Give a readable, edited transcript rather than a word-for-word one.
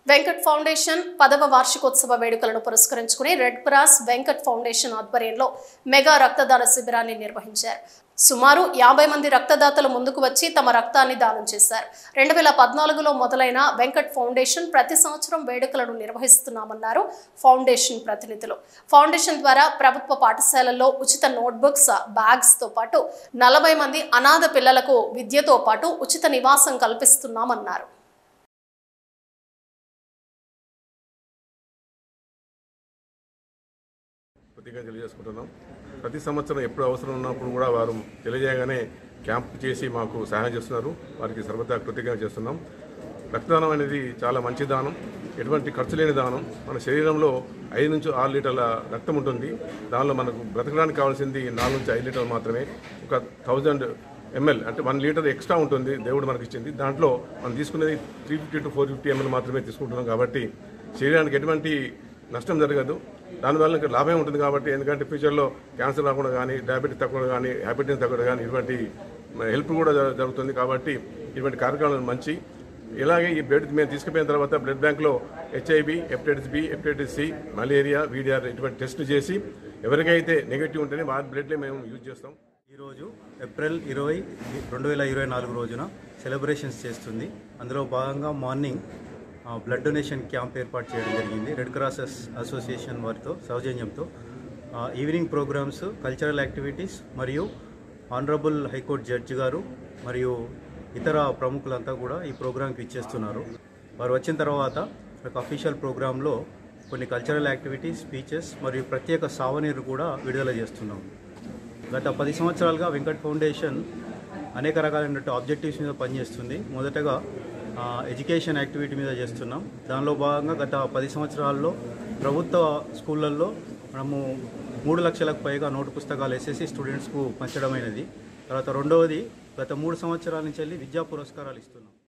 Venkat foundation 10వ వార్షికోత్సవ వేడుకలను పురస్కరించుకుని రెడ్ క్రాస్ వెంకట్ ఫౌండేషన్ ఆధ్వర్యంలో మెగా రక్తదాన శిబిరాన్ని నిర్వహించారు. సుమారు 50 మంది రక్తదాతలు ముందుకు వచ్చి తమ రక్తాన్ని దానం చేశారు. 2014లో మొదలైన వెంకట్ ఫౌండేషన్ ప్రతి సంవత్సరం వేడుకలను నిర్వహిస్తున్నామన్నారు ఫౌండేషన్ ప్రతినిధులు. ఫౌండేషన్ ద్వారా ప్రభుత్వ పాఠశాలల్లో ఉచిత నోట్బుక్స్, బ్యాగ్స్ తో పాటు 40 మంది అనాథ పిల్లలకు విద్యతో పాటు ఉచిత నివాసం కల్పిస్తున్నామన్నారు. తెలియజేసుకుంటున్నాం. ప్రతి సంవత్సరం ఎప్పుడు అవసరం ఉన్నప్పుడు కూడా వారు తెలియజేయగానే క్యాంప్ చేసి మాకు సహాయం చేస్తున్నారు. వారికి సర్వదా కృతజ్ఞత చేస్తున్నాం. రక్తదానం అనేది చాలా మంచి దానం, ఎటువంటి ఖర్చు లేని దానం. మన శరీరంలో 5 నుంచి 6 లీటర్ల రక్తం ఉంటుంది. దానిలో మనకు బ్రతకడానికి కావాల్సింది 4 నుంచి 5 లీటర్లు మాత్రమే. ఒక 1000 ml అంటే 1 లీటర్ ఎక్స్ట్రా ఉంటుంది, దేవుడు మనకి ఇచ్చింది. దాంట్లో మనం తీసుకునేది 350 to 450 ml మాత్రమే తీసుకుంటున్నాం. కాబట్టి శరీరానికి ఎటువంటి నష్టం జరగదు, దానివల్ల ఇంకా లాభం ఉంటుంది. కాబట్టి ఎందుకంటే ఫ్యూచర్లో క్యాన్సర్ రాకుండా కానీ, డయాబెటీస్ తగ్గడం కానీ, హైపర్టెన్షన్ తగ్గడం కానీ ఇటువంటి హెల్ప్ కూడా జరుగుతుంది. కాబట్టి ఇటువంటి కార్యక్రమాలు మంచి. ఇలాగే ఈ బ్లడ్ మేము తీసుకుపోయిన తర్వాత బ్లడ్ బ్యాంక్లో HIV, hepatitis B, hepatitis C, malaria, VDR ఇటువంటి టెస్టులు చేసి ఎవరికైతే నెగిటివ్ ఉంటేనే వారి బ్లడ్లే మేము యూజ్ చేస్తాం. ఈరోజు ఏప్రిల్ 20, 2024 రోజున సెలబ్రేషన్స్ చేస్తుంది. అందులో భాగంగా మార్నింగ్ బ్లడ్ డొనేషన్ క్యాంప్ ఏర్పాటు చేయడం జరిగింది రెడ్ క్రాస్ అసోసియేషన్ వారితో సౌజన్యంతో. ఈవినింగ్ ప్రోగ్రామ్స్, కల్చరల్ యాక్టివిటీస్ మరియు ఆనరబుల్ హైకోర్టు జడ్జి గారు మరియు ఇతర ప్రముఖులంతా కూడా ఈ ప్రోగ్రాంకి ఇచ్చేస్తున్నారు. వారు వచ్చిన తర్వాత ఒక అఫీషియల్ ప్రోగ్రాంలో కొన్ని కల్చరల్ యాక్టివిటీస్, స్పీచెస్ మరియు ప్రత్యేక సావనీరు కూడా విడుదల చేస్తున్నాం. గత 10 సంవత్సరాలుగా వెంకట్ ఫౌండేషన్ అనేక రకాలైన ఆబ్జెక్టివ్స్ మీద పనిచేస్తుంది. మొదటగా ఎడ్యుకేషన్ యాక్టివిటీ మీద చేస్తున్నాం. దానిలో భాగంగా గత 10 సంవత్సరాల్లో ప్రభుత్వ స్కూళ్ళల్లో మనము 3 లక్షలకు పైగా నోటు పుస్తకాలు SSC స్టూడెంట్స్కు పంచడమైనది. తర్వాత రెండవది, గత 3 సంవత్సరాల నుంచి విద్యా పురస్కారాలు ఇస్తున్నాం.